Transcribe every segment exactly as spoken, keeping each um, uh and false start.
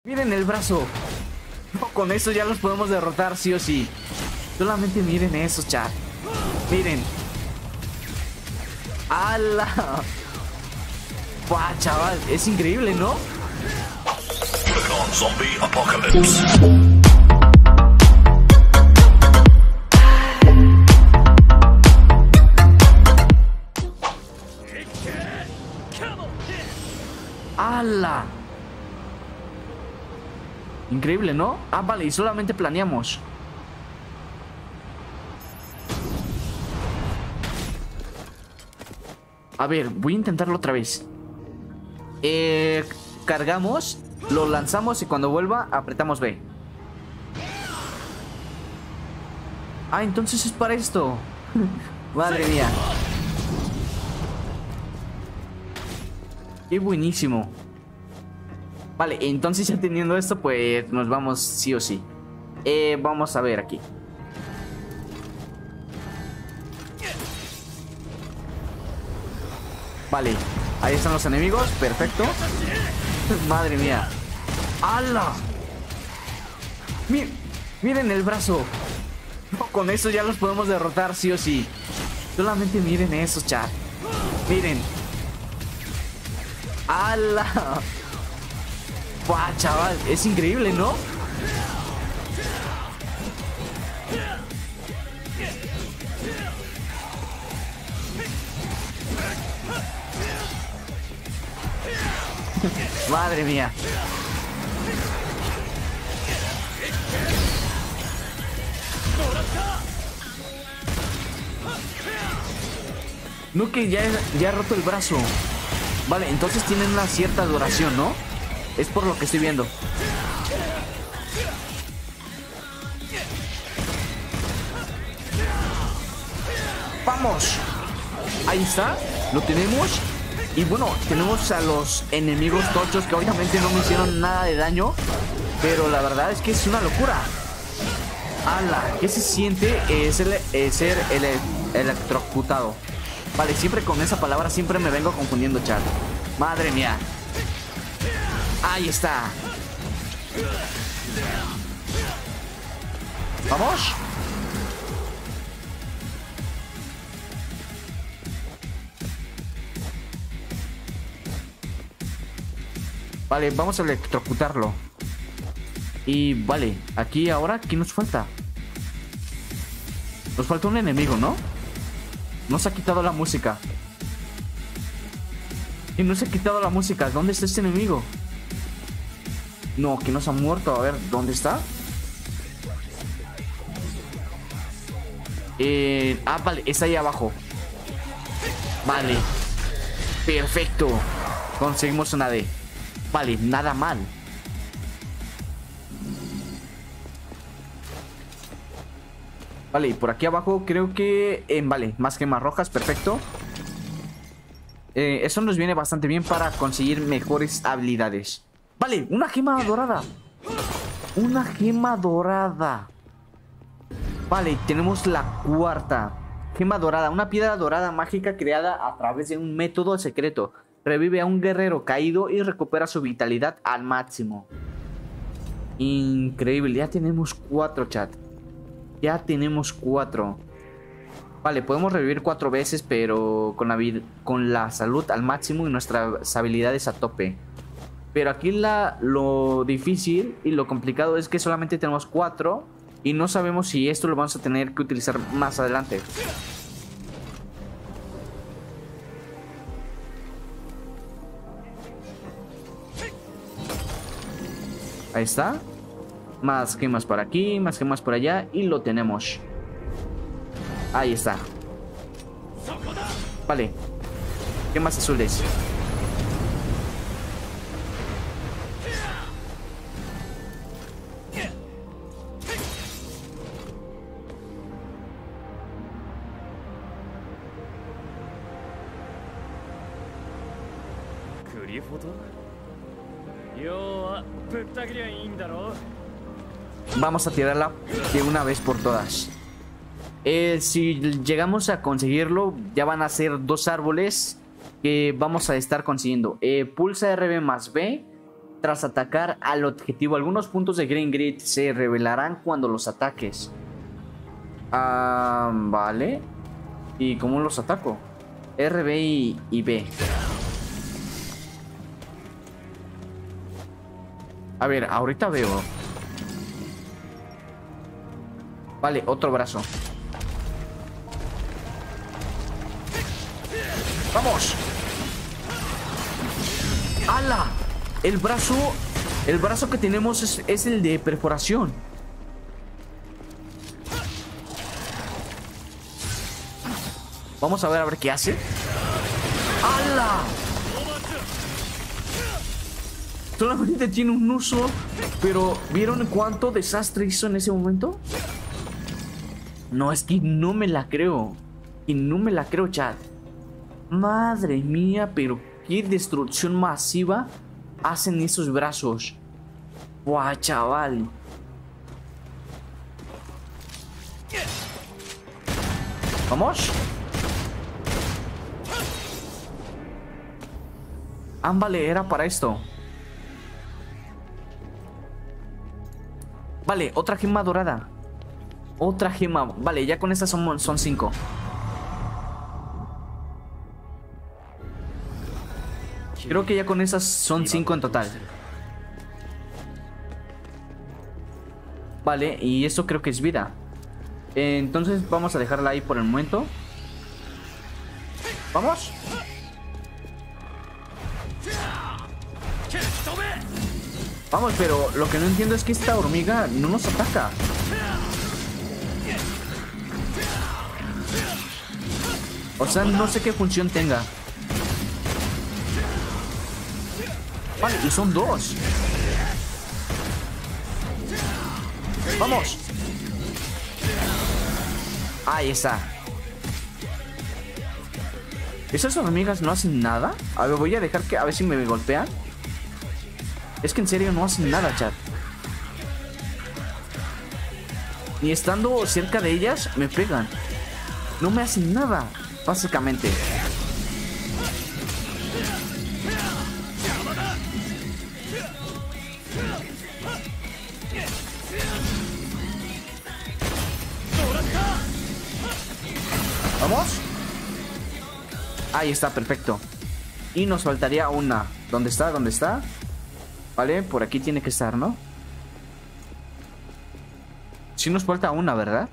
Miren el brazo. No, con eso ya los podemos derrotar sí o sí. Solamente miren eso, chat. Miren. ¡Hala! ¡Buah, chaval! Es increíble, ¿no? Zombie Apocalypse. ¡Hala! Increíble, ¿no? Ah, vale, y solamente planeamos. A ver, voy a intentarlo otra vez. Eh, cargamos, lo lanzamos y cuando vuelva apretamos B. Ah, entonces es para esto. Madre mía. Qué buenísimo. Vale, entonces ya teniendo esto, pues nos vamos sí o sí. Eh, vamos a ver aquí. Vale, ahí están los enemigos, perfecto. Madre mía. ¡Hala! Mir miren el brazo. No, con eso ya los podemos derrotar sí o sí. Solamente miren eso, chat. Miren. ¡Hala! ¡Buah, chaval! Es increíble, ¿no? Madre mía. No, que ya, ya ha roto el brazo. Vale, entonces tienen una cierta duración, ¿no? Es por lo que estoy viendo. ¡Vamos! Ahí está, lo tenemos. Y bueno, tenemos a los enemigos tochos que obviamente no me hicieron nada de daño, pero la verdad es que es una locura. ¡Hala! ¿Qué se siente eh, ser, eh, ser ele electrocutado? Vale, siempre con esa palabra siempre me vengo confundiendo, chat. Madre mía. Ahí está. Vamos. Vale, vamos a electrocutarlo. Y vale, aquí ahora, ¿qué nos falta? Nos falta un enemigo, ¿no? Nos ha quitado la música. Y nos ha quitado la música. ¿Dónde está este enemigo? No, que nos ha muerto. A ver, ¿dónde está? Eh, ah, vale, está ahí abajo. Vale. Perfecto. Conseguimos una D. Vale, nada mal. Vale, y por aquí abajo creo que... Eh, vale, más gemas rojas, perfecto. Eh, eso nos viene bastante bien para conseguir mejores habilidades. Vale, una gema dorada. Una gema dorada. Vale, tenemos la cuarta. Gema dorada, una piedra dorada mágica creada a través de un método secreto. Revive a un guerrero caído y recupera su vitalidad al máximo. Increíble, ya tenemos cuatro, chat. Ya tenemos cuatro. Vale, podemos revivir cuatro veces, pero con la, con la salud al máximo y nuestras habilidades a tope. Pero aquí la, lo difícil y lo complicado es que solamente tenemos cuatro y no sabemos si esto lo vamos a tener que utilizar más adelante. Ahí está. Más gemas por aquí, más gemas por allá y lo tenemos. Ahí está. Vale. Gemas azules. Vamos a tirarla de una vez por todas. Eh, si llegamos a conseguirlo, ya van a ser dos árboles que vamos a estar consiguiendo. Eh, pulsa R B más B tras atacar al objetivo. Algunos puntos de Green Grid se revelarán cuando los ataques. Ah, vale. ¿Y cómo los ataco? R, B y, y B. A ver, ahorita veo. Vale, otro brazo. ¡Vamos! ¡Hala! El brazo... El brazo que tenemos es, es el de perforación. Vamos a ver a ver qué hace. ¡Hala! Solamente tiene un uso. Pero ¿vieron cuánto desastre hizo en ese momento? No, es que no me la creo. Y no me la creo, chat. Madre mía, pero qué destrucción masiva hacen esos brazos. Buah, chaval. Vamos. Ah, vale, era para esto. Vale, otra gema dorada. Otra gema. Vale, ya con estas son, son cinco. Creo que ya con esas son cinco en total. Vale, y eso creo que es vida. Entonces vamos a dejarla ahí por el momento. Vamos. Vamos, pero lo que no entiendo es que esta hormiga no nos ataca. O sea, no sé qué función tenga. Vale, y son dos. Vamos. Ahí está. ¿Esas hormigas no hacen nada? A ver, voy a dejar que... A ver si me golpean. Es que en serio no hacen nada, chat. Ni estando cerca de ellas me pegan. No me hacen nada, básicamente. ¿Vamos? Ahí está, perfecto. Y nos faltaría una. ¿Dónde está? ¿Dónde está? Vale, por aquí tiene que estar, ¿no? Sí nos falta una, ¿verdad?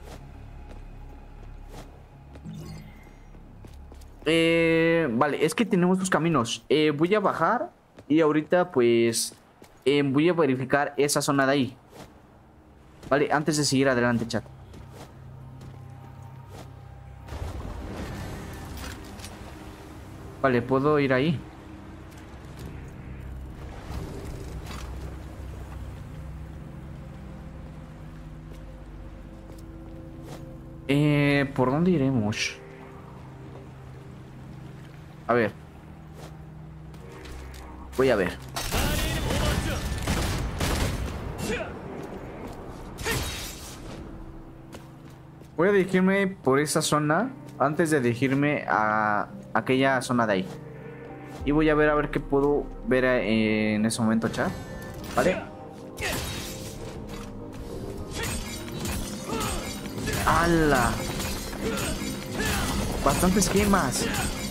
Eh, vale, es que tenemos dos caminos. eh, Voy a bajar y ahorita pues eh, voy a verificar esa zona de ahí. Vale, antes de seguir adelante, chat. Vale, ¿puedo ir ahí? Eh, ¿por dónde iremos? A ver. Voy a ver. Voy a dirigirme por esa zona antes de dirigirme a aquella zona de ahí. Y voy a ver a ver qué puedo ver en ese momento, chat. Vale. ¡Hala! Bastantes gemas.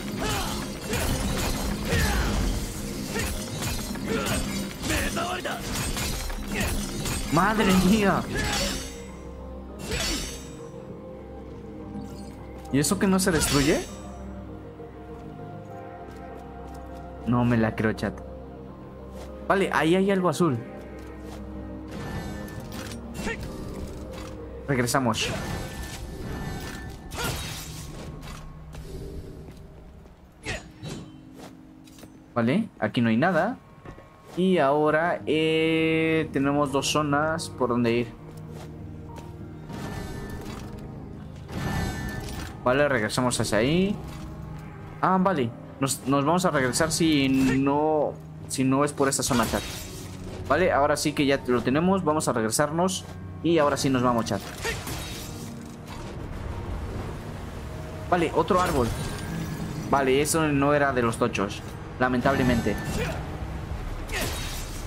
¡Madre mía! ¿Y eso que no se destruye? No me la creo, chat. Vale, ahí hay algo azul. Regresamos. Vale, aquí no hay nada. Y ahora eh, tenemos dos zonas por donde ir. Vale, regresamos hacia ahí. Ah, vale. Nos, nos vamos a regresar si no, si no es por esta zona, chat. Vale, ahora sí que ya lo tenemos. Vamos a regresarnos. Y ahora sí nos vamos, chat. Vale, otro árbol. Vale, eso no era de los tochos, lamentablemente.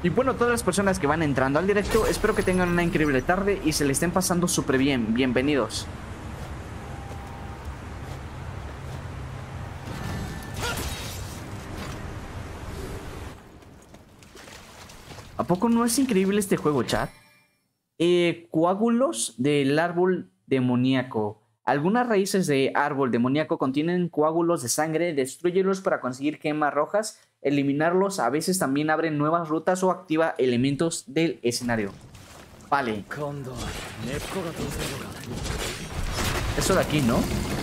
Y bueno, todas las personas que van entrando al directo, espero que tengan una increíble tarde y se le estén pasando súper bien. Bienvenidos. ¿A poco no es increíble este juego, chat? Eh, coágulos del árbol demoníaco. Algunas raíces de árbol demoníaco contienen coágulos de sangre. Destrúyelos para conseguir gemas rojas. Eliminarlos a veces también abren nuevas rutas o activa elementos del escenario. Vale. Eso de aquí, ¿no?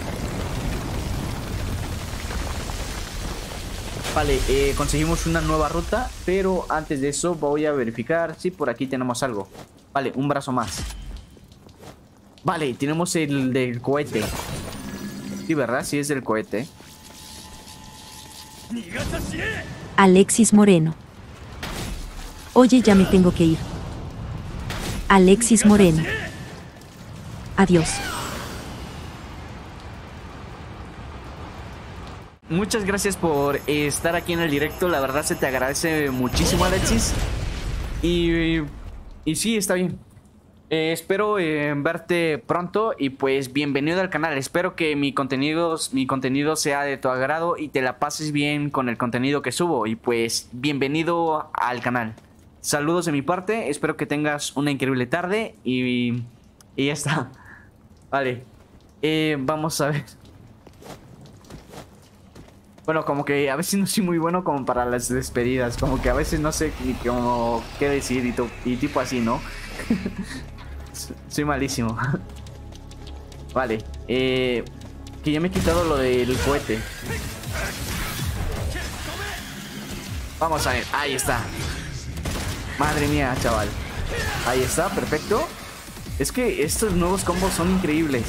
Vale, eh, conseguimos una nueva ruta. Pero antes de eso voy a verificar si por aquí tenemos algo. Vale, un brazo más. Vale, tenemos el del cohete. Sí, ¿verdad? Sí, es del cohete. Alexis Moreno. Oye, ya me tengo que ir. Alexis Moreno. Adiós. Muchas gracias por eh, estar aquí en el directo. La verdad se te agradece muchísimo, Alexis. Y, y sí, está bien. Eh, espero eh, verte pronto y pues bienvenido al canal. Espero que mi contenido, mi contenido sea de tu agrado y te la pases bien con el contenido que subo. Y pues bienvenido al canal. Saludos de mi parte, espero que tengas una increíble tarde y, y ya está. Vale, eh, vamos a ver. Bueno, como que a veces no soy muy bueno como para las despedidas. Como que a veces no sé ni cómo qué decir y, y tipo así, ¿no? Soy malísimo. Vale, eh, que ya me he quitado lo del cohete. Vamos a ver, ahí está. Madre mía, chaval. Ahí está, perfecto. Es que estos nuevos combos son increíbles.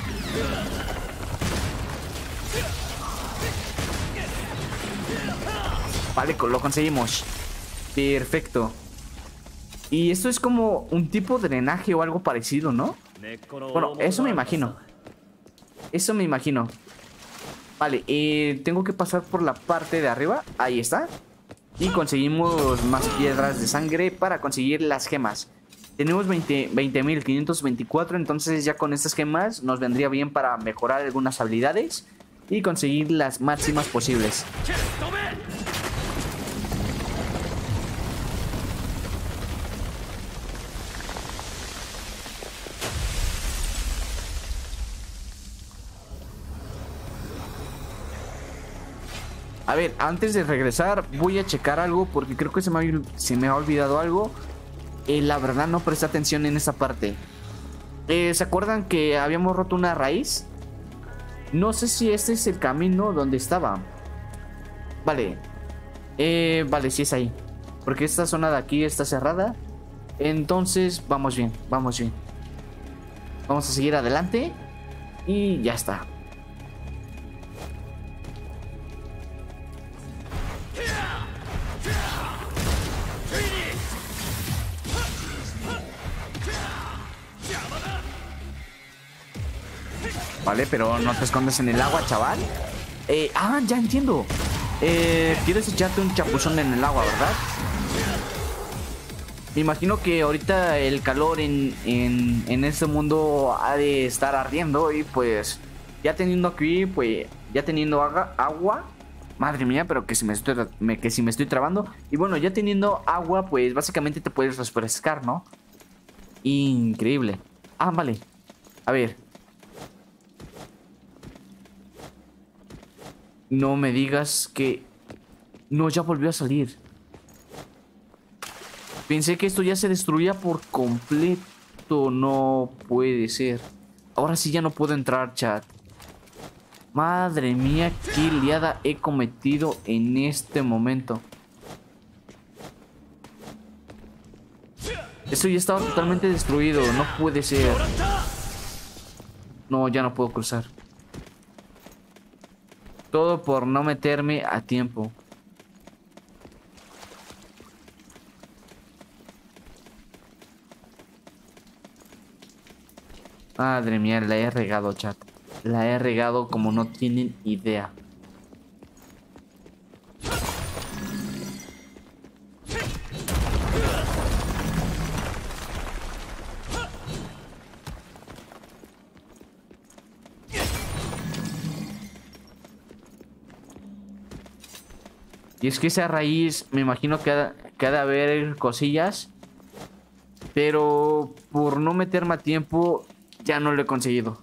Vale, lo conseguimos. Perfecto. Y esto es como un tipo de drenaje o algo parecido, ¿no? Bueno, eso me imagino. Eso me imagino. Vale, eh, tengo que pasar por la parte de arriba. Ahí está. Y conseguimos más piedras de sangre para conseguir las gemas. Tenemos veinte mil quinientos veinticuatro. Entonces ya con estas gemas nos vendría bien para mejorar algunas habilidades y conseguir las máximas posibles. A ver, antes de regresar voy a checar algo porque creo que se me ha, se me ha olvidado algo. Eh, la verdad no presté atención en esa parte. Eh, ¿Se acuerdan que habíamos roto una raíz? No sé si este es el camino donde estaba. Vale. Eh, vale, sí es ahí. Porque esta zona de aquí está cerrada. Entonces vamos bien, vamos bien. Vamos a seguir adelante. Y ya está. Vale, pero no te escondes en el agua, chaval. Eh, ah, ya entiendo. Eh, quieres echarte un chapuzón en el agua, ¿verdad? Me imagino que ahorita el calor en, en, en este mundo ha de estar ardiendo. Y pues, ya teniendo aquí, pues, ya teniendo agua, agua madre mía, pero que si me estoy, me, que si me estoy trabando. Y bueno, ya teniendo agua, pues básicamente te puedes refrescar, ¿no? Increíble. Ah, vale. A ver. No me digas que... No, ya volvió a salir. Pensé que esto ya se destruía por completo. No puede ser. Ahora sí ya no puedo entrar, chat. Madre mía, qué liada he cometido en este momento. Esto ya estaba totalmente destruido. No puede ser. No, ya no puedo cruzar. Todo por no meterme a tiempo. Madre mía, la he regado, chat. La he regado como no tienen idea. Y es que esa raíz, me imagino que ha, que ha de haber cosillas. Pero por no meterme a tiempo, ya no lo he conseguido.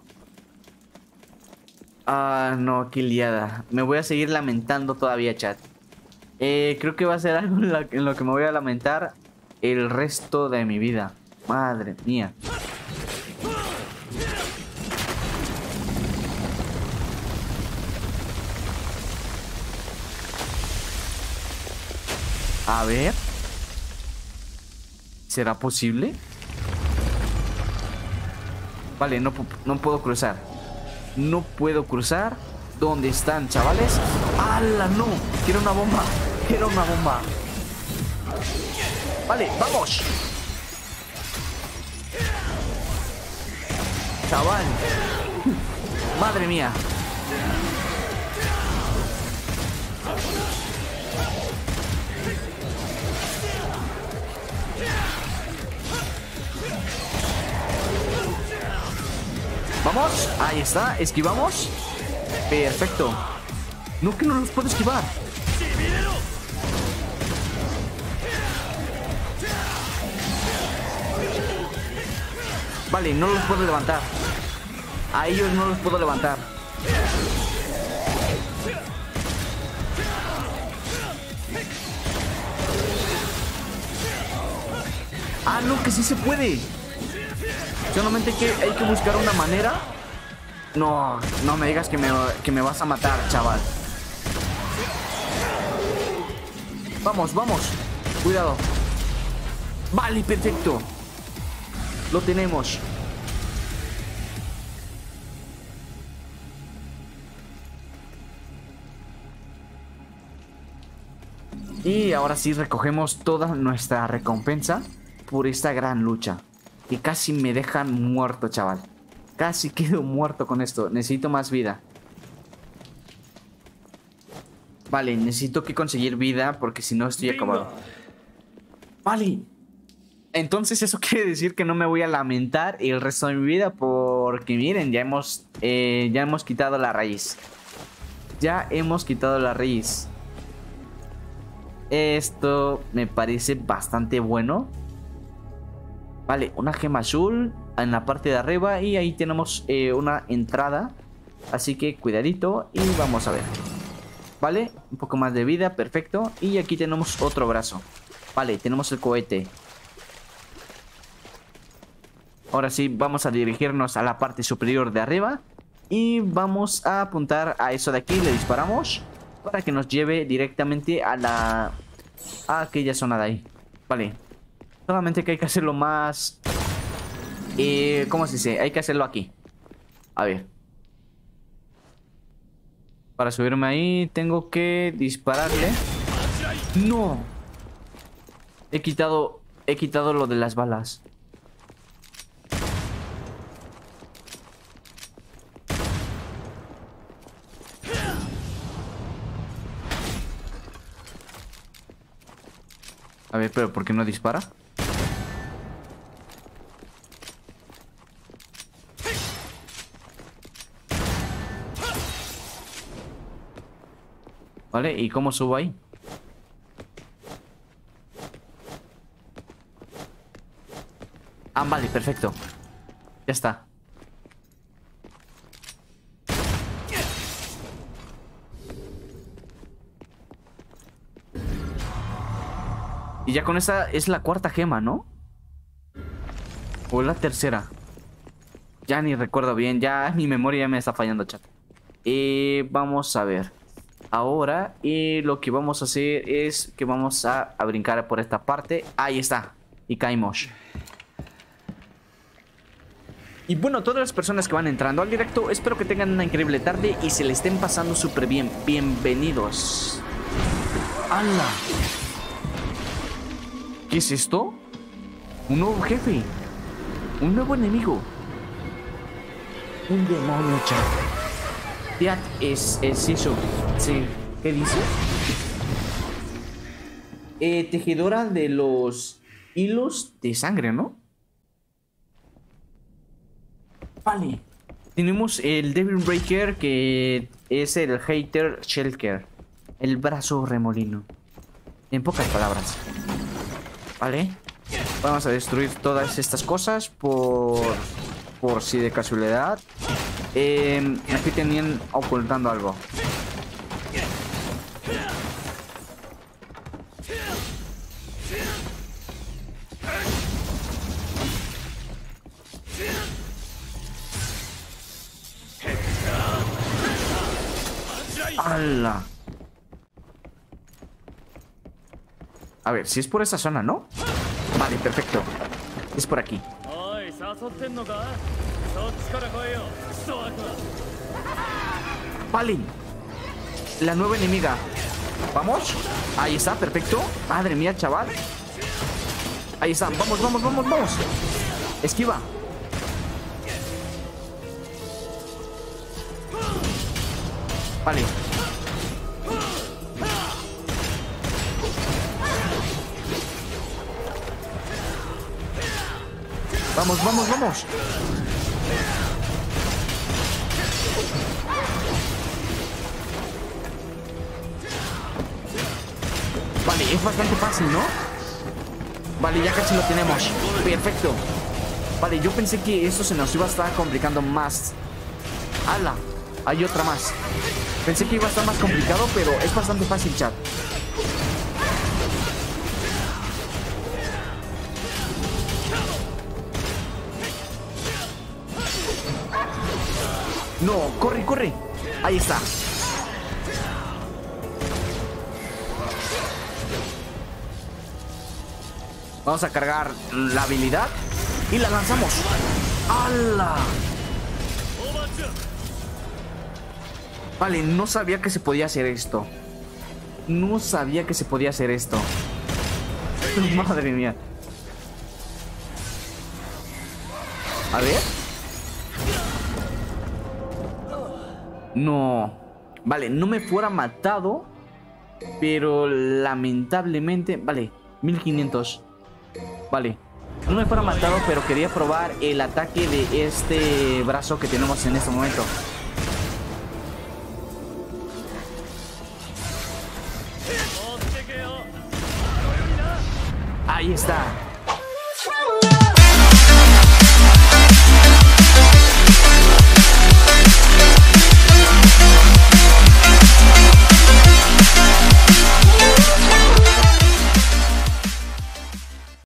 Ah, no, qué liada. Me voy a seguir lamentando todavía, chat. Eh, creo que va a ser algo en, la, en lo que me voy a lamentar el resto de mi vida. Madre mía. A ver. ¿Será posible? Vale, no, no puedo cruzar. No puedo cruzar. ¿Dónde están, chavales? ¡Hala, no! Quiero una bomba. Quiero una bomba. Vale, vamos. Chaval. Madre mía. Vamos, ahí está, esquivamos. Perfecto. No, que no los puedo esquivar. Vale, no los puedo levantar. A ellos no los puedo levantar. Ah, no, que sí se puede. Solamente que hay que buscar una manera. No, no me digas que me, que me vas a matar, chaval. Vamos, vamos. Cuidado. Vale, perfecto. Lo tenemos. Y ahora sí recogemos toda nuestra recompensa por esta gran lucha. Que casi me dejan muerto, chaval. Casi quedo muerto con esto. Necesito más vida. Vale, necesito que conseguir vida porque si no estoy acabado. Vale. Entonces eso quiere decir que no me voy a lamentar el resto de mi vida porque miren, ya hemos, eh, ya hemos quitado la raíz. Ya hemos quitado la raíz. Esto me parece bastante bueno. Vale, una gema azul en la parte de arriba y ahí tenemos eh, una entrada. Así que cuidadito y vamos a ver. Vale, un poco más de vida, perfecto. Y aquí tenemos otro brazo. Vale, tenemos el cohete. Ahora sí, vamos a dirigirnos a la parte superior de arriba. Y vamos a apuntar a eso de aquí, le disparamos. Para que nos lleve directamente a la... a aquella zona de ahí. Vale. Solamente que hay que hacerlo más... Eh, ¿Cómo se dice? Hay que hacerlo aquí. A ver. Para subirme ahí tengo que dispararle. ¡No! He quitado... He quitado lo de las balas. A ver, pero ¿por qué no dispara? Vale, ¿y cómo subo ahí? Ah, vale, perfecto. Ya está. Y ya con esa es la cuarta gema, ¿no? O la tercera. Ya ni recuerdo bien, ya mi memoria ya me está fallando, chat. Eh, vamos a ver. Ahora, eh, lo que vamos a hacer es que vamos a, a brincar por esta parte. Ahí está. Y caímos. Y bueno, todas las personas que van entrando al directo, espero que tengan una increíble tarde y se le estén pasando súper bien. Bienvenidos. ¡Hala! ¿Qué es esto? Un nuevo jefe. Un nuevo enemigo. Un demonio, chat. Teat es, es eso. Sí. ¿Qué dice? Eh, tejedora de los hilos de sangre, ¿no? Vale. Tenemos el Devil Breaker, que es el Hater Shulker. El brazo remolino. En pocas palabras. Vale. Vamos a destruir todas estas cosas por... Por si de casualidad. Eh, aquí tenían ocultando algo. ¡Hala! A ver, si es por esa zona, ¿no? Vale, perfecto. Es por aquí. Vale. La nueva enemiga. Vamos. Ahí está, perfecto. Madre mía, chaval. Ahí está. Vamos, vamos, vamos, vamos. Esquiva. Vale. Vamos, vamos, vamos. Vale, es bastante fácil, ¿no? Vale, ya casi lo tenemos. Perfecto. Vale, yo pensé que esto se nos iba a estar complicando más. ¡Hala! Hay otra más. Pensé que iba a estar más complicado, pero es bastante fácil, chat. No, corre, corre. Ahí está. Vamos a cargar la habilidad y la lanzamos. ¡Hala! Vale, no sabía que se podía hacer esto. No sabía que se podía hacer esto. Madre mía. A ver. No. Vale, no me fuera matado. Pero lamentablemente... Vale, mil quinientos. Vale. No me fuera matado, pero quería probar el ataque de este brazo que tenemos en este momento. Ahí está.